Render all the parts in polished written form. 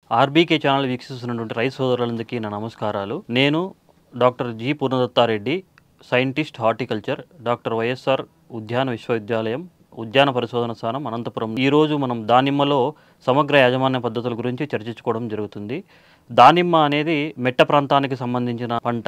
RBK channel వీక్షిస్తున్నటువంటి రైతు సోదరులందరికీ నా నమస్కారాలు. నేను doctor G Purnadattareddy, scientist horticulture, doctor YSR ఉద్యాన విశ్వవిద్యాలయం ఉద్యాన పరిశోధన స్థానం అనంతపురం. ఈరోజు మనం దానిమ్మలో సమగ్ర యాజమాన్య పద్ధతుల గురించి చర్చించుకోవడం జరుగుతుంది. దానిమ్మ అనేది మెట్ట ప్రాంతానికి సంబంధించిన పంట.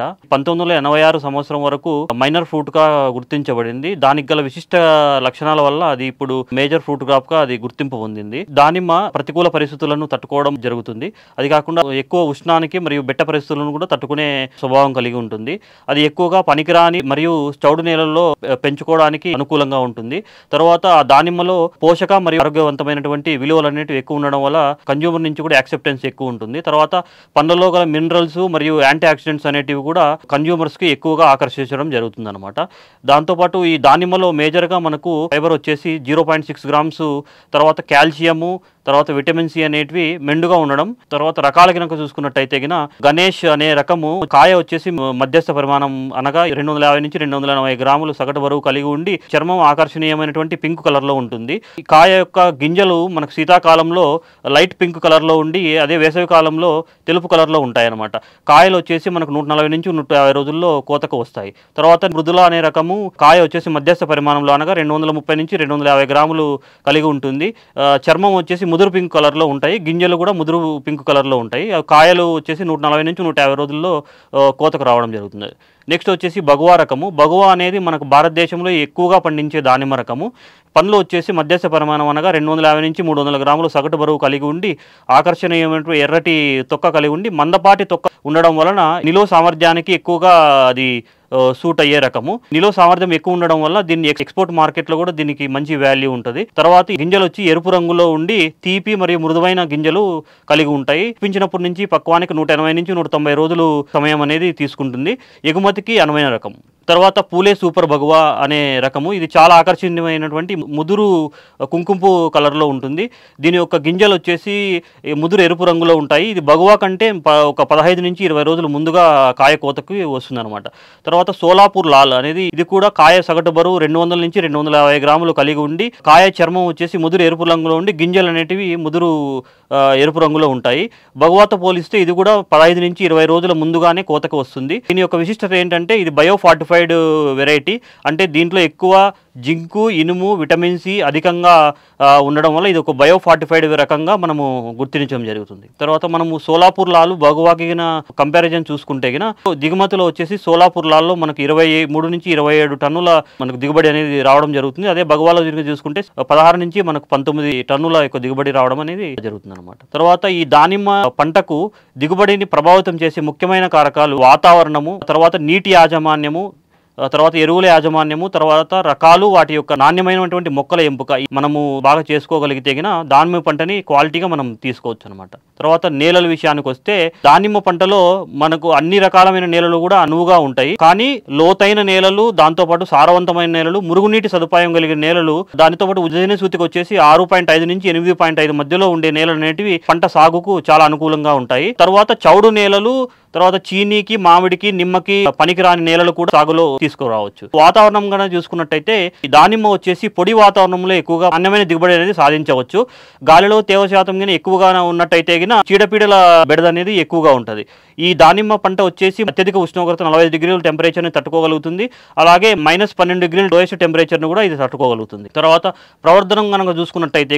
1986 సంవత్సరం వరకు మైనర్ ఫ్రూట్గా గుర్తించబడింది. దానికి గల విశిష్ట లక్షణాల వల్ల అది ఇప్పుడు మేజర్ ఫ్రూట్ క్రాప్గా అది గుర్తింపు పొందింది. దానిమ్మ ప్రతికూల పరిస్థితులను తట్టుకోవడం జరుగుతుంది. అది కాకుండా ఎక్కువ ఉష్ణానికి మరియు బెట్ట పరిస్థితులను కూడా తట్టుకునే స్వభావం కలిగి ఉంటుంది. అది ఎక్కువగా పనికిరాని మరియు చౌడు నేలల్లో పెంచుకోవడానికి అనుకూలంగా ఉంటుంది. తర్వాత ఆ దానిమ్మలో పోషక మరియు ఆరోగ్యవంతమైనటువంటి విలువలు అనేవి ఎక్కువ ఉండడం వల్ల కన్జ్యూమర్ నుంచి కూడా యాక్సెప్టెన్స్ ఎక్కువ ఉంటుంది. తర్వాత పండ్లలో గల మినరల్స్ మరియు యాంటీ ఆక్సిడెంట్స్ అనేటివి కూడా కన్జ్యూమర్స్కి ఎక్కువగా ఆకర్షించడం జరుగుతుంది అనమాట. దాంతోపాటు ఈ దానిమ్మలో మేజర్గా మనకు ఫైబర్ వచ్చేసి 0.6 గ్రామ్స్, తర్వాత కాల్షియము, తర్వాత విటమిన్ సి అనేటివి మెండుగా ఉండడం. తర్వాత రకాల కనుక చూసుకున్నట్టయితే గణేష్ అనే రకము కాయ వచ్చేసి మధ్యస్థ పరిమాణం అనగా 250 నుంచి 280 గ్రాములు సగటు బరువు కలిగి ఉండి చర్మం ఆకర్షణీయమైనటువంటి పింక్ కలర్లో ఉంటుంది. ఈ కాయ యొక్క గింజలు మనకు శీతాకాలంలో లైట్ పింక్ కలర్లో ఉండి అదే వేసవి కాలంలో తెలుపు కలర్లో ఉంటాయన్నమాట. కాయలు వచ్చేసి మనకు 140 నుంచి 150 రోజుల్లో కోతకు వస్తాయి. తర్వాత మృదుల అనే రకము కాయ వచ్చేసి మధ్యస్థ పరిమాణంలో అనగా 230 నుంచి 250 గ్రాములు కలిగి ఉంటుంది. చర్మం వచ్చేసి ముదురు పింక్ కలర్లో ఉంటాయి. గింజలు కూడా ముదురు పింక్ కలర్లో ఉంటాయి. కాయలు వచ్చేసి 140 నుంచి 150 రోజుల్లో కోతకు రావడం జరుగుతుంది. నెక్స్ట్ వచ్చేసి బగువా రకము. బగువా అనేది మనకు భారతదేశంలో ఎక్కువగా పండించే దానిమ్మ రకము. పండ్లు వచ్చేసి మధ్యస్థ పరిమాణం అనగా 250 నుంచి 300 గ్రాములు సగటు బరువు కలిగి ఉండి ఆకర్షణీయమైన ఎర్రటి తొక్క కలిగి ఉండి మందపాటి తొక్క ఉండడం వలన నిలువ సామర్థ్యానికి ఎక్కువగా అది సూట్ అయ్యే రకము. నిలువ సామర్థ్యం ఎక్కువ ఉండడం వల్ల దీన్ని ఎక్స్పోర్ట్ మార్కెట్లో కూడా దీనికి మంచి వాల్యూ ఉంటుంది. తర్వాత గింజలు వచ్చి ఎరుపు రంగులో ఉండి తీపి మరియు మృదువైన గింజలు కలిగి ఉంటాయి. పించినప్పటి నుంచి పక్వానికి 180 నుంచి 190 రోజులు సమయం అనేది తీసుకుంటుంది. ఎగుమతికి అనువైన రకం. తర్వాత పూలే సూపర్ బగువా అనే రకము. ఇది చాలా ఆకర్షణీయమైనటువంటి ముదురు కుంకుమ కలర్లో ఉంటుంది. దీని యొక్క గింజలు వచ్చేసి ముదురు ఎరుపు రంగులో ఉంటాయి. ఇది బగువా కంటే ఒక 15 నుంచి 20 రోజులు ముందుగా కాయ కోతకు వస్తుంది అనమాట. తర్వాత సోలాపూర్ లాల్ అనేది ఇది కూడా కాయ సగటు బరువు 200 నుంచి 250 గ్రాములు కలిగి ఉండి కాయ చర్మం వచ్చేసి ముదురు ఎరుపు రంగులో ఉండి గింజలు అనేటివి ముదురు ఎరుపు రంగులో ఉంటాయి. బగువాతో పోలిస్తే ఇది కూడా 15 నుంచి 20 రోజుల ముందుగానే కోతకు వస్తుంది. దీని యొక్క విశిష్టత ఏంటంటే ఇది బయోఫార్టిఫైడ్ వెరైటీ. అంటే దీంట్లో ఎక్కువ జింకు, ఇనుము, విటమిన్ సి అధికంగా ఉండడం వల్ల ఇది ఒక బయోఫార్టిఫైడ్ రకంగా మనము గుర్తించడం జరుగుతుంది. తర్వాత మనము సోలాపూర్ లాలు బగువాకి కంపారిజన్ చూసుకుంటే దిగుమతిలో వచ్చేసి సోలాపూర్ లాల్లో మనకు 23 నుంచి 27 టన్నుల మనకు దిగుబడి అనేది రావడం జరుగుతుంది. అదే బగువాలో చూసుకుంటే 16 నుంచి మనకు 19 టన్నుల యొక్క దిగుబడి రావడం అనేది జరుగుతుంది అనమాట. తర్వాత ఈ దానిమ్మ పంటకు దిగుబడిని ప్రభావితం చేసే ముఖ్యమైన కారకాలు వాతావరణము, తర్వాత నీటి యాజమాన్యము, తర్వాత ఎరువుల యాజమాన్యము, తర్వాత రకాలు, వాటి యొక్క నాణ్యమైనటువంటి మొక్కల ఎంపిక మనము బాగా చేసుకోగలిగితే దానిమ్మ పంటని క్వాలిటీగా మనం తీసుకోవచ్చు అనమాట. తర్వాత నేలల విషయానికి వస్తే దానిమ్మ పంటలో మనకు అన్ని రకాలమైన నేలలు కూడా అనువుగా ఉంటాయి. కానీ లోతైన నేలలు, దాంతోపాటు సారవంతమైన నేలలు, మురుగునీటి సదుపాయం కలిగిన నేలలు, దానితో పాటు ఉదయన సూతికి వచ్చేసి 6.5 నుంచి 8.5 మధ్యలో ఉండే నేలలు అనేటివి పంట సాగుకు చాలా అనుకూలంగా ఉంటాయి. తర్వాత చౌడు నేలలు, తర్వాత చీనీకి, మామిడికి, నిమ్మకి పనికిరాని నేలలు కూడా సాగులో తీసుకురావచ్చు. వాతావరణం కనుక చూసుకున్నట్టయితే దానిమ్మ వచ్చేసి పొడి వాతావరణంలో ఎక్కువగా నాణ్యమైన దిగుబడి అనేది సాధించవచ్చు. గాలిలో తేవ శాతం ఎక్కువగా ఉన్నట్టయితే చీడపీడల బెడద అనేది ఎక్కువగా ఉంటుంది. ఈ దానిమ్మ పంట వచ్చేసి అత్యధిక ఉష్ణోగ్రత 45 డిగ్రీల టెంపరేచర్ని తట్టుకోగలుగుతుంది. అలాగే -12 డిగ్రీల లోయెస్ట్ టెంపరేచర్ను కూడా ఇది తట్టుకోగలుగుతుంది. తర్వాత ప్రవర్ధనం కనుక చూసుకున్నట్టయితే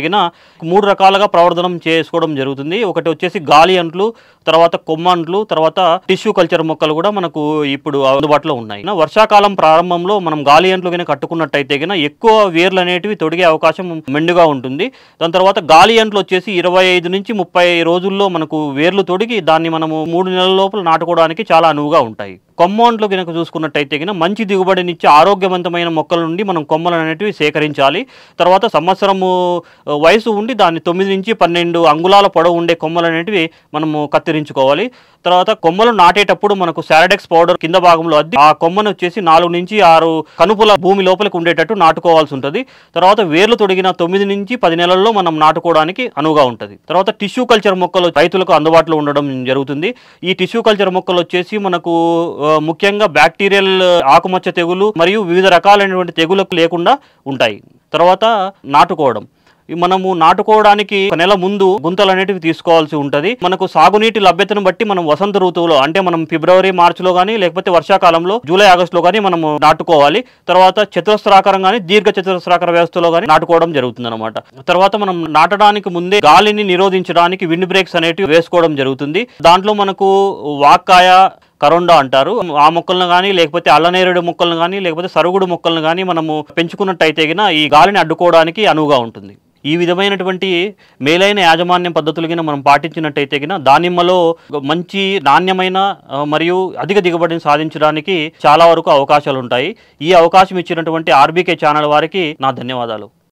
3 రకాలుగా ప్రవర్ధనం చేసుకోవడం జరుగుతుంది. ఒకటి వచ్చేసి గాలి అంట్లు, తర్వాత కొమ్మ అంట్లు, తర్వాత టిష్యూ కల్చర్ మొక్కలు కూడా మనకు ఇప్పుడు అందుబాటులో ఉన్నాయి. వర్షాకాలం ప్రారంభంలో మనం గాలి అంట్లు కట్టుకున్నట్టయితే ఎక్కువ వేర్లు అనేటివి తొడిగే అవకాశం మెండుగా ఉంటుంది. దాని తర్వాత గాలి అంట్లు వచ్చేసి 25 నుంచి 30 రోజుల్లో మనకు వేర్లు తొడిగి దాన్ని మనము 3 నెలల లోపల నాటుకోవడానికి చాలా అనువుగా ఉంటాయి. కొమ్మంట్లు కనుక చూసుకున్నట్టయితే మంచి దిగుబడినిచ్చే ఆరోగ్యవంతమైన మొక్కల నుండి మనం కొమ్మలు అనేటివి సేకరించాలి. తర్వాత సంవత్సరము వయసు ఉండి దాన్ని 9 నుంచి 12 అంగుళాల పొడవు ఉండే కొమ్మలు అనేటివి మనము కత్తిరించుకోవాలి. తర్వాత కొమ్మలు నాటేటప్పుడు మనకు సారడెక్స్ పౌడర్ కింద భాగంలో అద్ది ఆ కొమ్మను వచ్చేసి 4 నుంచి 6 కనుపుల భూమి లోపలికి ఉండేటట్టు నాటుకోవాల్సి ఉంటుంది. తర్వాత వేర్లు తొడిగిన 9 నుంచి 10 నెలల్లో మనం నాటుకోవడానికి అనువుగా ఉంటుంది. తర్వాత టిష్యూ కల్చర్ మొక్కలు రైతులకు అందుబాటులో ఉండడం జరుగుతుంది. ఈ టిష్యూ కల్చర్ మొక్కలు వచ్చేసి మనకు ముఖ్యంగా బ్యాక్టీరియల్ ఆకుమచ్చ తెగులు మరియు వివిధ రకాలైనటువంటి తెగులకు లేకుండా ఉంటాయి. తర్వాత నాటుకోవడం మనము నాటుకోవడానికి ఒక నెల ముందు గుంతలు అనేటివి తీసుకోవాల్సి ఉంటుంది. మనకు సాగునీటి లభ్యతను బట్టి మనం వసంత ఋతువులో అంటే మనం ఫిబ్రవరి మార్చిలో కానీ లేకపోతే వర్షాకాలంలో జూలై ఆగస్టులో కానీ మనము నాటుకోవాలి. తర్వాత చతురస్రాకారం కానీ దీర్ఘ చతురస్రాకార వ్యవస్థలో కానీ నాటుకోవడం జరుగుతుంది అనమాట. తర్వాత మనం నాటడానికి ముందే గాలిని నిరోధించడానికి విండ్ బ్రేక్స్ అనేటివి వేసుకోవడం జరుగుతుంది. దాంట్లో మనకు వాక్కాయ, కరోండా అంటారు, ఆ మొక్కలను కానీ లేకపోతే అల్లనేరుడు మొక్కలను కానీ లేకపోతే సరుగుడు మొక్కలను కానీ మనము పెంచుకున్నట్టయితే గిన ఈ గాలిని అడ్డుకోవడానికి అనువుగా ఉంటుంది. ఈ విధమైనటువంటి మేలైన యాజమాన్య పద్ధతులు గిన మనం పాటించినట్టయితే గిన దానిమ్మలో మంచి నాణ్యమైన మరియు అధిక దిగుబడిని సాధించడానికి చాలా వరకు అవకాశాలు ఉంటాయి. ఈ అవకాశం ఇచ్చినటువంటి ఆర్బీకే ఛానల్ వారికి నా ధన్యవాదాలు.